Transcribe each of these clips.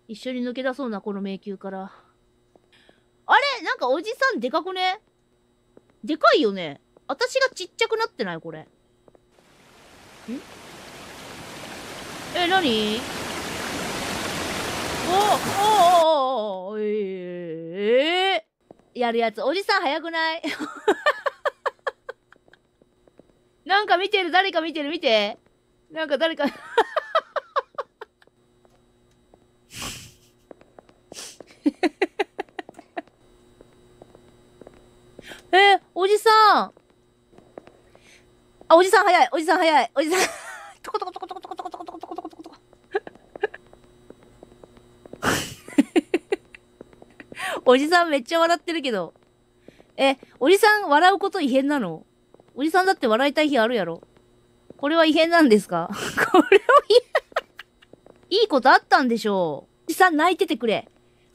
一緒に抜け出そうな、この迷宮から。あれなんかおじさんでかくね？でかいよね。私がちっちゃくなってないこれ。なに？やるやつ。おじさん早くない？なんか見てる、誰か見てる、見て。なんか誰かおじさん。あ、おじさん早い、おじさん早い、おじさん。トコトコトコトコトコトコトコトコトコトコトコトコ。おじさんめっちゃ笑ってるけど。おじさん笑うこと異変なの？おじさんだって笑いたい日あるやろ。これは異変なんですか？これはいいことあったんでしょう。おじさん泣いててくれ。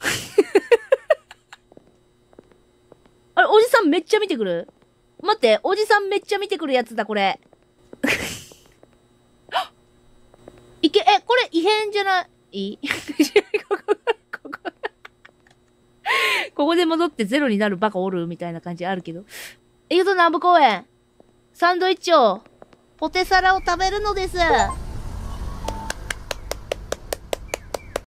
あれ、おじさんめっちゃ見てくる？待って、おじさんめっちゃ見てくるやつだ、これ。これ異変じゃないここここで戻ってゼロになるバカおるみたいな感じあるけど。南部公園。サンドイッチを、ポテサラを食べるのです。